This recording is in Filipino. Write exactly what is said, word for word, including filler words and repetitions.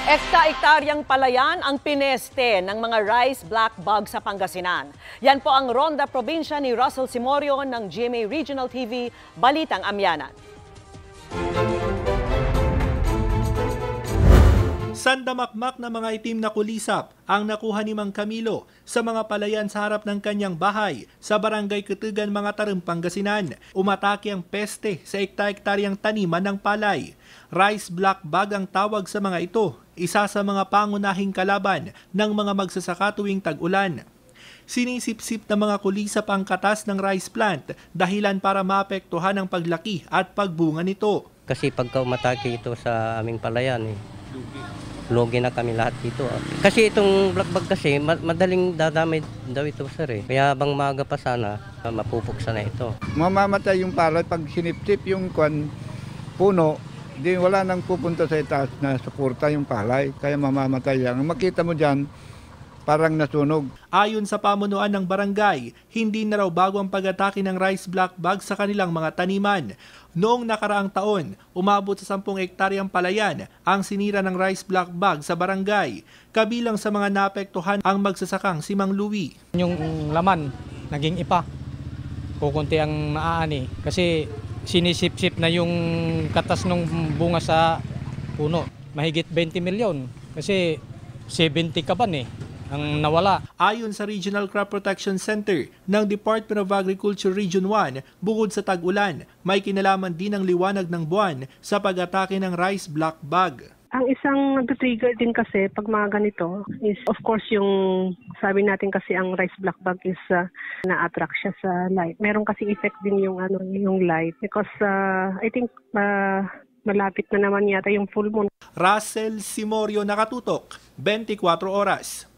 Ekta-ektaryang palayan ang pineste ng mga rice black bug sa Pangasinan. Yan po ang Ronda Probinsya ni Russell Simorio ng G M A Regional T V, Balitang Amyanan. Sandamakmak na mga itim na kulisap ang nakuha ni Mang Camilo sa mga palayan sa harap ng kanyang bahay sa barangay Ketugan, mga Tarem, Pangasinan. Umatake ang peste sa ekta-ektaryang taniman ng palay. Rice black bug ang tawag sa mga ito, isa sa mga pangunahing kalaban ng mga magsasaka tuwing tag-ulan. Sinisip-sip ng mga kulisap ang katas ng rice plant dahilan para maapektuhan ang paglaki at pagbunga nito. Kasi pagka umatake ito sa aming palayan, eh, lugi na kami lahat dito. Kasi itong black bug kasi madaling dadamay daw ito, sir. Eh. Kaya bang maaga pa sana, mapupuksa na ito. Mamamatay yung palay pag sinipsip yung kwan, puno, di wala nang pupunta sa itaas na suporta yung palay. Kaya mamamatay yan. Makita mo dyan, parang nasunog. Ayon sa pamunuan ng barangay, hindi na raw bago ang pag-atake ng rice black bug sa kanilang mga taniman. Noong nakaraang taon, umabot sa sampung hektaryang palayan ang sinira ng rice black bug sa barangay. Kabilang sa mga naapektuhan ang magsasakang si Mang Louie. Yung laman, naging ipa. Kukunti ang maaani kasi sinisip-sip na yung katas ng bunga sa puno. Mahigit twenty milyon kasi seventy kaban eh ang nawala. Ayon sa Regional Crop Protection Center ng Department of Agriculture Region one, bukod sa tag-ulan, may kinalaman din ang liwanag ng buwan sa pag-atake ng rice black bug. Ang isang nag-trigger din kasi pag mga ganito is of course yung sabi natin kasi ang rice black bug is uh, na-attract siya sa light. Meron kasi effect din yung ano yung light because uh, I think uh, malapit na naman yata yung full moon. Russell Simorio, nakatutok, twenty-four Oras.